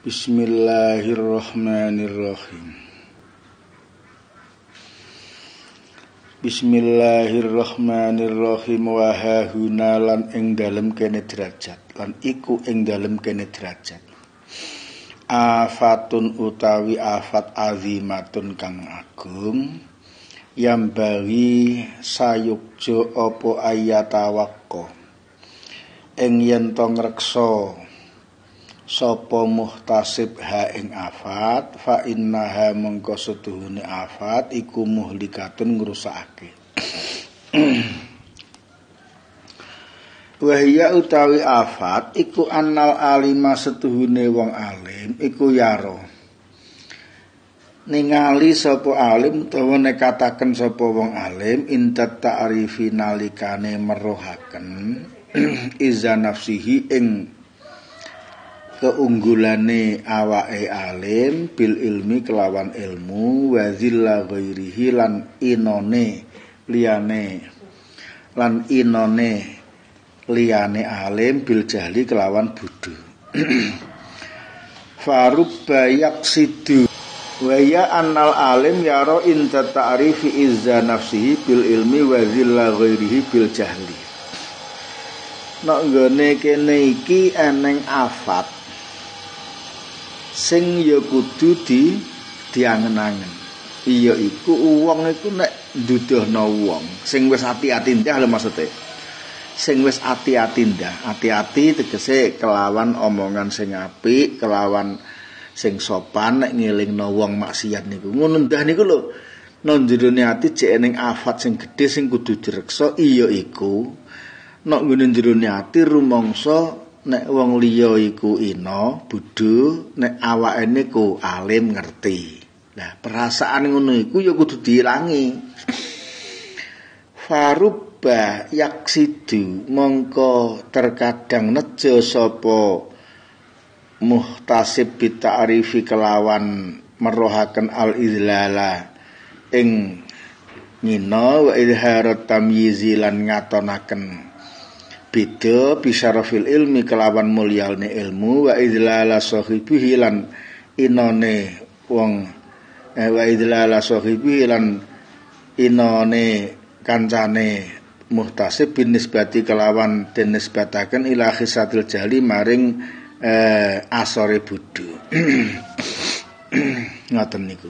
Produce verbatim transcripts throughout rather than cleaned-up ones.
Bismillahirrahmanirrahim. Bismillahirrahmanirrahim. Wa hahuna lan ing dalem kene derajat, lan iku ing dalem kene derajat. Afatun utawi afat azimatun kang agung, yang bagi sayukjo opo ayatawakko ing yen to ngreksa sapa muhtasib ha ing afat, fa innaha mengko setuhune afat iku muhlikatun ngrusakake. Wahya utawi afat iku annal alima setuhune wong alim iku yaro ningali sapa alim utawa nekataken sapa wong alim intat ta'rifi nalikane meruhaken iza nafsihi ing keunggulane awake alim bil ilmi kelawan ilmu wa zilla ghairihi lan inone liyane lan inone liyane alim bil jahli kelawan bodho. Farubba yaqsidu wa ya annal alim yara inta ta'rifi izza nafsihi bil ilmi wa zilla ghairihi bil jahli. Nek nggone kene iki eneng afat sing ya kudu di diangen-angen. Iya iku wong iku nek nduduhno wong sing wis ati-ati ndah lho maksude. Sing wis ati-ati ndah, ati-ati tegese kelawan omongan sing apik, kelawan sing sopan nek ngelingno wong maksiat niku. Ngono ndah niku lho. Nang jerone ati jek eneng afat sing gedhe sing kudu direksa iya iku. Nek ngene jerone ati rumangsa nek wong liya iku ina bodho, nek awake niku alim ngerti. Nah, perasaan ngono iku ya kudu diilangi. Farubba yaksidu mongko terkadang nejo sapa muhtasib bi ta'rifi kelawan merohaken al izlala ing ngina wa idharat tamyizi lan ngatonaken beda bisyarafil ilmi kelawan mulyane ilmu wa idlala sahibihi lan inone wong eh, wa idlala sahibihi lan inone kancane muhtasib bin nisbati kelawan den nisbataken ila khisatil jali maring eh, asore bodho. Ngoten niku.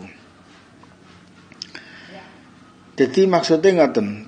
Dadi maksudnya ngoten.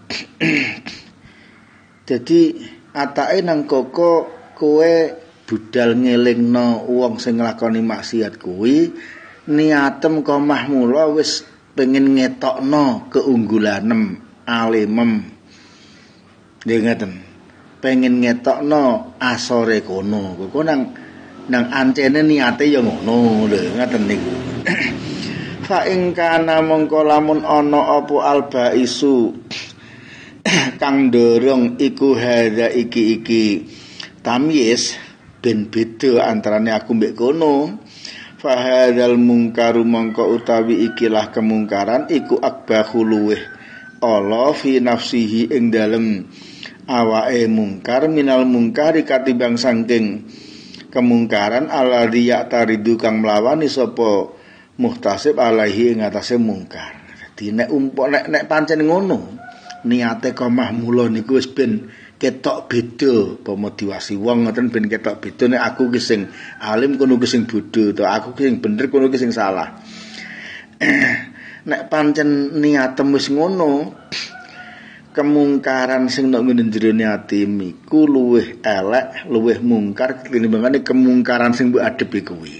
Dadi atake nang koko kowe budal ngelingno wong sing nglakoni maksiat kuwi niatem komah mula wis pengen ngetokno keunggulanem alimem. Nggih ngoten. Pengen ngetokno asore kono. Kok nang nang ancene niate ya ngono lho ngoten niku. Fa ing kana mongko lamun ana apa albaisu kang dorong iku hadza iki-iki tamyiz ben beda antarane aku mbek kono. Fa hadzal mungkaru mongko utawi ikilah kemungkaran iku akbahu luweh ala fi nafsihi ing dalem awake mungkar minal mungkari katimbang saking kemungkaran alladzi ya'taridu kang mlawani sapa muhtasib alaihi ing atase mungkar. Dadi nek umpuk nek nek pancen ngono niate komah mula niku wis ben ketok beda apa diwasi wong ngoten ben ketok beda nek aku ki sing alim kono ki sing bodho to aku ki sing bener kono ki sing salah. Nek pancen niatem wis ngono kemungkaran sing nek ngene jerone ati miku luwih elek luwih mungkar tinimbangane kemungkaran sing mbok adepi kuwi.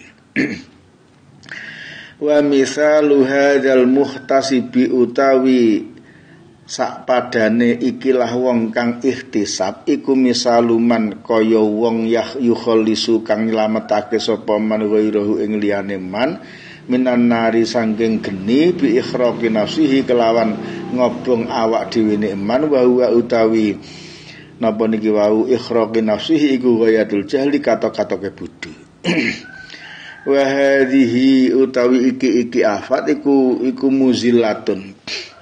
Wa misalu hadzal muhtasibi utawi sak padane ikilah wong kang ihtisab iku misaluman kaya wong yah yukhallisu kang nyelametake sapa man ghairahu ing liyane man minan nari sangking geni bi ikhraqi nafsihi kelawan ngobong awak dhewe ne man wa huwa utawi napa niki wau ikhraqi nafsihi iku ghayatul jahli kata-katake bodho. Wa hadhihi utawi iki-iki afat iku iku muzillatun.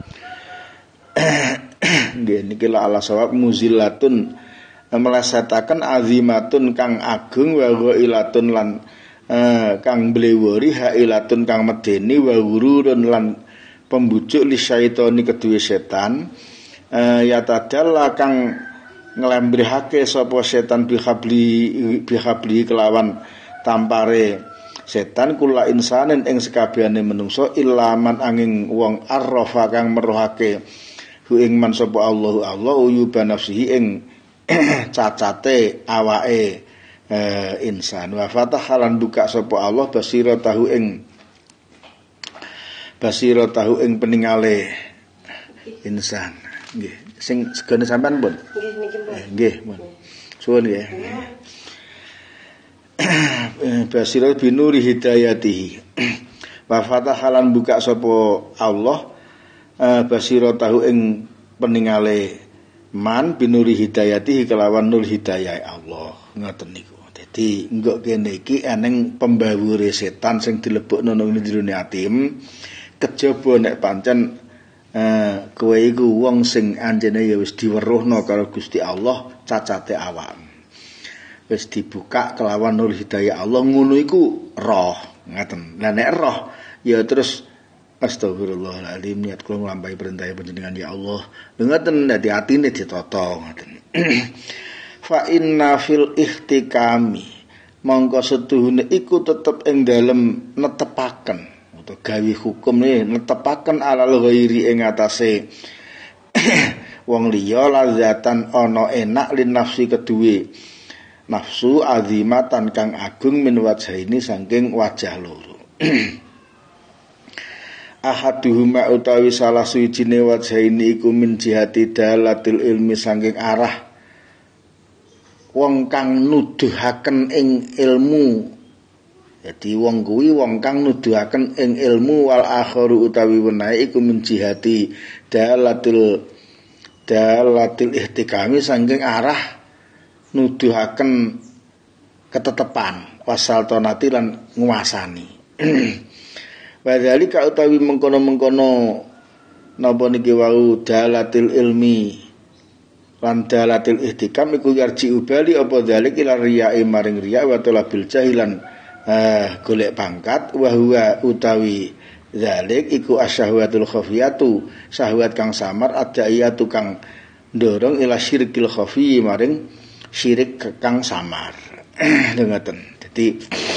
Nggih niki la ala sawab muzillatun melesataken azimatun kang agung wa ghailatun lan eh, kang blewori hailatun kang medeni wa hururun lan pembujuk li syaitoni kedue setan eh, ya tadalla kang nglembrihake sapa setan bihabli bihabli kelawan tampare setan kula insanen ing sekabehane menungso ilaman angin wong arrafa kang meruhake hu ing man sapa Allah Allah uyuba nafsihi ing cacate awake eh, insan wa fatahalan buka sapa Allah basira tahu ing basira tahu ing peningale insan nggih sing segone sampean pun nggih niki pun nggih pun suwun nggih basira binuri hidayatihi wa fatahalan buka sapa Allah uh, basira tahu ing peningale man binuri hidayatihi kelawan nur hidayah Allah ngoten niku. Dadi engko kene iki eneng pembawure setan sing dilebokno nang jroning atim kejaba nek pancen uh, kowe iku wong sing anjene ya wis diweruhno karo Gusti Allah cacate awak wis dibuka kelawan nur hidayah Allah ngono iku roh ngaten. Lah nek roh ya terus astagfirullahaladzim niat kula nglampahi perintah panjenengan ya Allah. Ngoten dadi atine ditata ngoten. Fa inna fil ihtikami mongko setuhune iku tetep ing dalem netepaken utawa gawe hukum ne netepaken alal ghairi ing atase wong liya lazatan ana enak lin nafsi kedue nafsu azimatan kang agung min wajhaini saking wajah loro. Ahaduhuma utawi salah suwijine wajhaini iku min jihati dalatil ilmi saking arah wong kang nuduhaken ing ilmu. Jadi wong kuwi wong kang nuduhaken ing ilmu wal akharu utawi wenahe iku min jihati dalatil dalatil ihtikami saking arah nuduhaken ketetepan wasal tonati lan nguasani. Wadhalika utawi mengkono-mengkono napa niki wau dalatil ilmi lan dalatil ihtikam iku yarji ubali apa dzalik ila riya'i maring riya wa talabil jahilan eh, golek pangkat wa huwa utawi dzalik iku asyahwatul khafiyatu syahwat kang samar adaiyatu kang ndorong ila syirkil khafi maring syirik kang samar. Ngoten. Dadi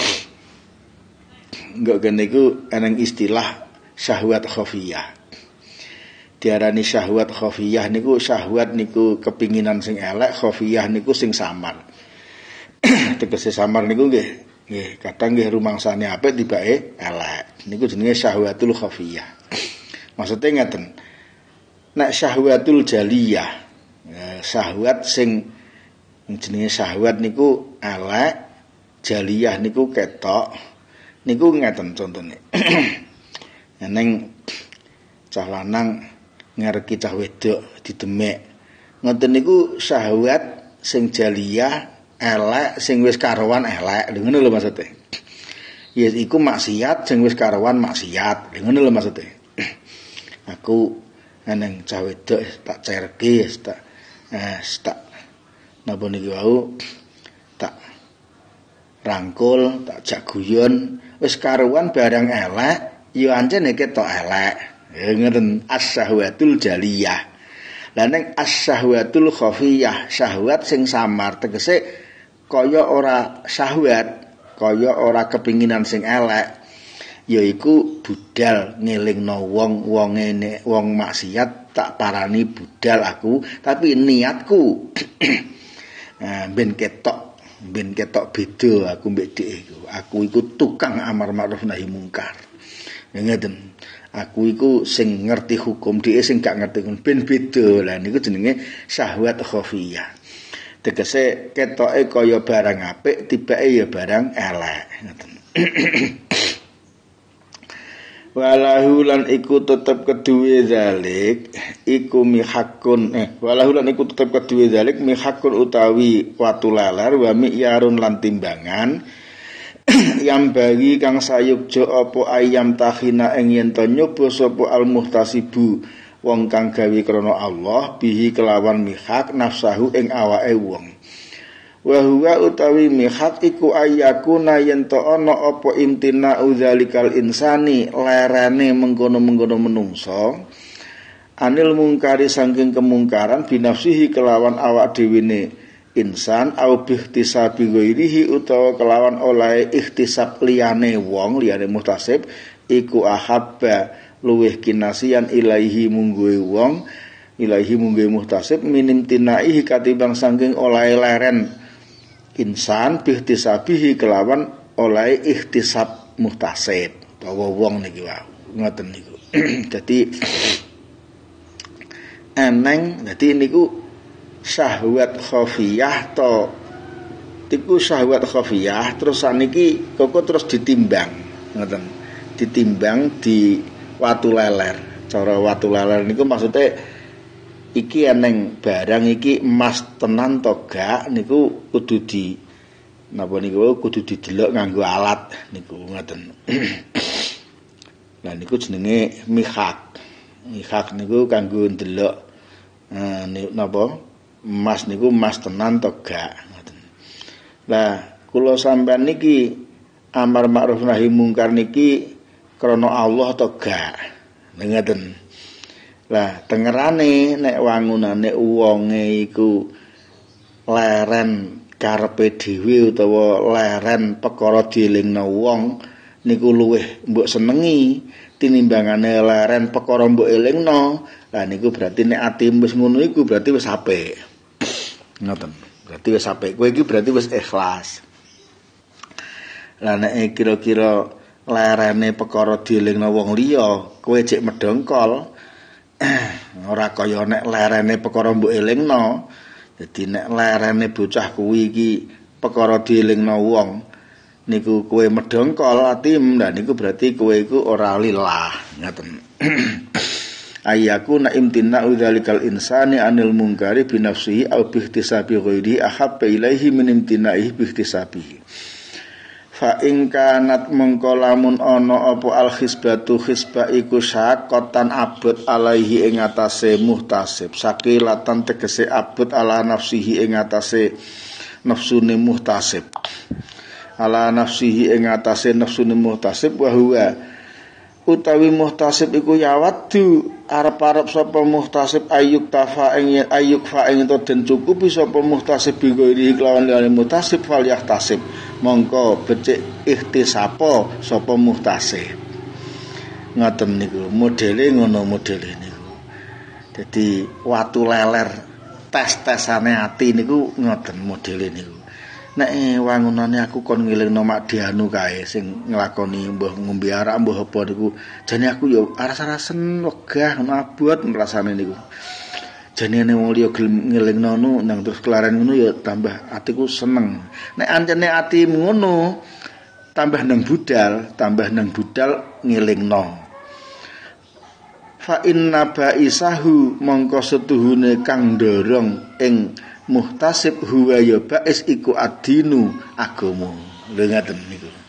enggak kene iku eneng istilah syahwat khafiyah. Diarani syahwat khafiyah niku syahwat niku kepinginan sing elek, khafiyah niku sing samar. Tegese samar niku nggih, nggih kadang nggih rumangsane apik tibake elek. Niku jenenge syahwatul khafiyah. Maksudnya ngeten. Nek syahwatul jaliyah, syahwat sing jenenge syahwat niku elek, jaliyah niku ketok. Niku ngeten contone. Neng cah lanang ngereki cah wedok didemek. Ngoten niku syahwat sing jaliyah elek sing wis karuan elek. Lha ngono lho maksude. Ya iku maksiat sing wis karuan maksiat. Lha ngono lho maksude. Aku neng cah wedok tak cerke tak eh tak napa niki wau tak rangkul, tak jak guyon, wis karuan barang elek, ya ancene ketok elek. Ya ngoten as-syahwatul jaliyah. Lah ning as-syahwatul khafiyah, syahwat sing samar tegese kaya ora syahwat, kaya ora kepinginan sing elek. Yaiku budal ngelingno wong wong ngene, wong maksiat tak parani budal aku, tapi niatku nah, ben ketok ben ketok beda aku mbek dhek iku. Aku iku tukang amar ma'ruf nahi mungkar. Ya ngeten. Aku iku sing ngerti hukum, dhek sing gak ngerti hukum, ben beda. Lah niku jenenge syahwat khafiyah. Tegese ketoke kaya barang apik, tibake ya barang elek. Ngeten. Walahu lan iku tetep keduwe zalik iku mihakun eh walahu lan iku tetep keduwe zalik mihakun utawi watu lalar wa miyarun lan timbangan yang bagi kang sayukjo apa ayam tahina ing yen to nyoba sapa al muhtasibu wong kang gawe krana Allah bihi kelawan mihak nafsahu ing awake wong wa huwa utawi mihak iku ayakuna yen to ana apa imtina udzalikal insani lerene mengkono-mengkono menungso anil mungkari saking kemungkaran binafsihi kelawan awak dhewene insan au bihtisabi ghairihi utawa kelawan oleh ikhtisab liyane wong liyane muhtasib iku ahabba luweh kinasian ilaihi mungguhe wong ilaihi mungguhe muhtasib minim tinaihi katimbang saking oleh leren insan bihtisabihi kelawan oleh ikhtisab muhtasib utawa wong niki wae ngoten niku. Dadi eneng dadi niku syahwat khafiyah to niku syahwat khafiyah terus saniki kok terus ditimbang ngoten ditimbang di watu leler. Cara watu leler niku maksudnya iki eneng barang iki emas tenan to gak niku kudu di napa niku kudu didelok nganggo alat niku ngoten. Lah niku jenenge mihak. Mihak niku kanggo ndelok eh napa emas niku emas tenan to gak ngoten. Lah kula sampean niki amar ma'ruf nahi mungkar niki krana Allah to gak ngoten. Lah tengerane nek wangunane wonge iku leren karepe dhewe utawa leren perkara dielingno wong niku luweh mbok senengi tinimbangane leren perkara mbok elingno. Lah niku berarti nek atimu wis ngono iku berarti wis apik. Ngoten. Berarti wis apik. Kowe iki berarti wis ikhlas. Lah nek kira-kira lerene perkara dielingno wong liya, kowe cek medongkol ora kaya nek lerene perkara mbok elingno. Dadi nek lerene bocah kuwi iki perkara dielingno wong niku kowe medongkol atim, nah niku berarti kowe iku ora lillah ngoten. Ayaku na imtina udzalikal insani anil mungkari bi nafsihi au bi ihtisabi ghairi ahabba ilaihi min imtina'ihi bi ihtisabihi. Fa in kanat mengko lamun ana apa al khisbatu khisba iku syaqatan abot alaihi ing atase muhtasib sakilatan tegese abot ala nafsihi ing atase nafsune muhtasib ala nafsihi ing atase nafsune muhtasib wa huwa utawi muhtasib iku yawaddu arep-arep sapa muhtasib ayuk tafa ing ayuk fa ing to den cukupi sapa muhtasib bi ghairi kelawan liyane muhtasib fal yahtasib mongko becik ikhtisapa sapa muhtasib. Ngoten niku modele ngono modele niku. Dadi watu leler tes-tesane ati niku ngoten modele niku. Nek wangunane aku kon ngelingno mak dianu kae sing nglakoni mbah ngombe arak mbah apa niku jane aku ya aras-arasen wegah ngono abot rasane niku. Jane nek wong liya gelem ngelingno nu nang terus kelaren ngono ya tambah atiku seneng. Nek ancene ati ngono tambah nang budal, tambah nang budal ngelingno. Fa inna ba'isahu mongko setuhune kang ndorong ing muhtasib huwa ya ba'is iku adinu agama. Lha ngaten niku.